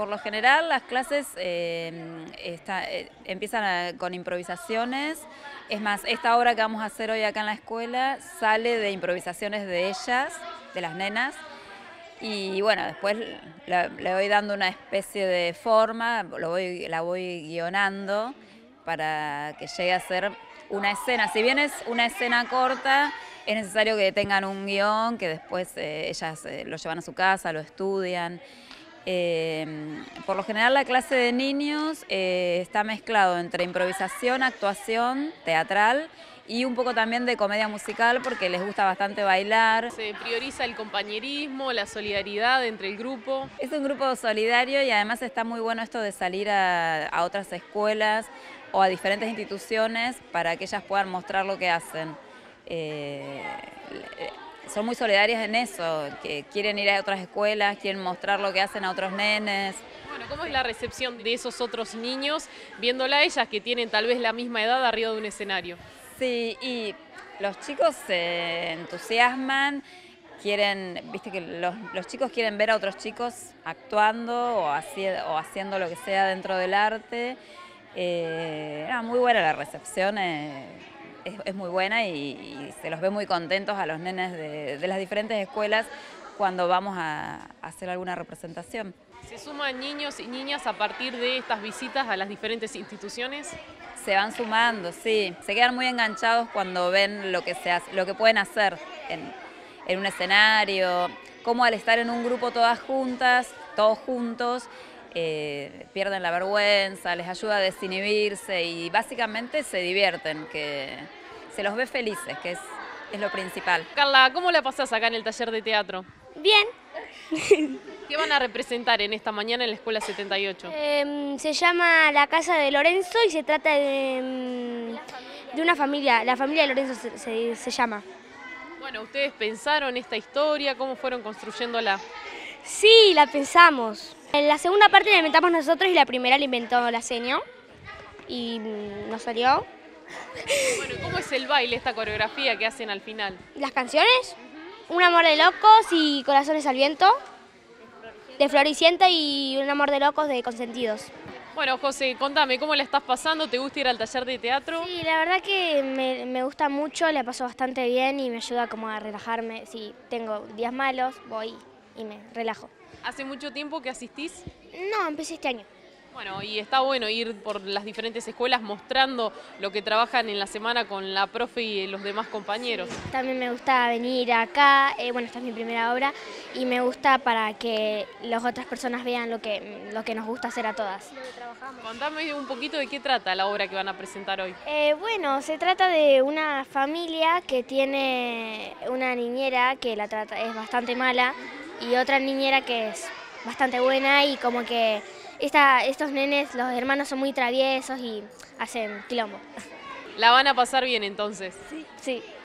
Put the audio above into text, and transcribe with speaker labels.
Speaker 1: por lo general las clases empiezan con improvisaciones. Es más, esta obra que vamos a hacer hoy acá en la escuela sale de improvisaciones de ellas, de las nenas. Y bueno, después le voy dando una especie de forma, la voy guionando para que llegue a ser una escena. Si bien es una escena corta, es necesario que tengan un guión, que después ellas lo llevan a su casa, lo estudian. Por lo general la clase de niños está mezclado entre improvisación, actuación, teatral y un poco también de comedia musical porque les gusta bastante bailar.
Speaker 2: Se prioriza el compañerismo, la solidaridad entre el grupo.
Speaker 1: Es un grupo solidario y además está muy bueno esto de salir a otras escuelas o a diferentes instituciones para que ellas puedan mostrar lo que hacen. Son muy solidarias en eso, que quieren ir a otras escuelas, quieren mostrar lo que hacen a otros nenes.
Speaker 2: Bueno, ¿cómo es la recepción de esos otros niños viéndola a ellas que tienen tal vez la misma edad arriba de un escenario?
Speaker 1: Sí, y los chicos se entusiasman, viste que los chicos quieren ver a otros chicos actuando o haciendo lo que sea dentro del arte. Muy buena la recepción. Es muy buena y se los ve muy contentos a los nenes de las diferentes escuelas cuando vamos a hacer alguna representación.
Speaker 2: ¿Se suman niños y niñas a partir de estas visitas a las diferentes instituciones?
Speaker 1: Se van sumando, sí. Se quedan muy enganchados cuando ven lo que pueden hacer en un escenario, cómo al estar en un grupo todas juntas, todos juntos, pierden la vergüenza, les ayuda a desinhibirse y básicamente se divierten, que se los ve felices, que es lo principal.
Speaker 2: Carla, ¿cómo la pasás acá en el taller de teatro?
Speaker 3: Bien.
Speaker 2: ¿Qué van a representar en esta mañana en la Escuela 78?
Speaker 3: Se llama La Casa de Lorenzo y se trata de una familia, la familia de Lorenzo se llama.
Speaker 2: Bueno, ¿ustedes pensaron esta historia? ¿Cómo fueron construyéndola?
Speaker 3: Sí, la pensamos. En la segunda parte la inventamos nosotros y la primera la inventó la seño y nos salió.
Speaker 2: Bueno, ¿cómo es el baile, esta coreografía que hacen al final?
Speaker 3: Las canciones, Un amor de locos y Corazones al viento, de Floricienta y Un amor de locos de Consentidos.
Speaker 2: Bueno, José, contame, ¿cómo la estás pasando? ¿Te gusta ir al taller de teatro?
Speaker 3: Sí, la verdad que me gusta mucho, la paso bastante bien y me ayuda como a relajarme. Si tengo días malos, voy y me relajo.
Speaker 2: ¿Hace mucho tiempo que asistís?
Speaker 3: No, empecé este año.
Speaker 2: Bueno, y está bueno ir por las diferentes escuelas mostrando lo que trabajan en la semana con la profe y los demás compañeros.
Speaker 3: También me gusta venir acá, bueno, esta es mi primera obra y me gusta para que las otras personas vean lo que nos gusta hacer a todas.
Speaker 2: Contame un poquito de qué trata la obra que van a presentar hoy.
Speaker 3: Bueno, se trata de una familia que tiene una niñera que es bastante mala y otra niñera que es bastante buena y como que estos nenes, los hermanos son muy traviesos y hacen quilombo.
Speaker 2: ¿La van a pasar bien entonces?
Speaker 3: Sí.